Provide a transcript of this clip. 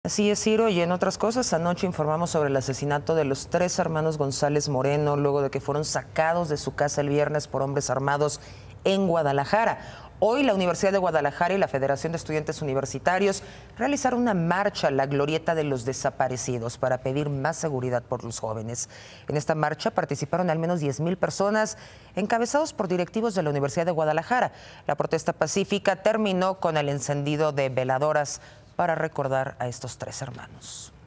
Así es, Ciro, y en otras cosas, anoche informamos sobre el asesinato de los 3 hermanos González Moreno, luego de que fueron sacados de su casa el viernes por hombres armados en Guadalajara. Hoy la Universidad de Guadalajara y la Federación de Estudiantes Universitarios realizaron una marcha a la glorieta de los desaparecidos para pedir más seguridad por los jóvenes. En esta marcha participaron al menos 10,000 personas, encabezados por directivos de la Universidad de Guadalajara. La protesta pacífica terminó con el encendido de veladoras para recordar a estos 3 hermanos.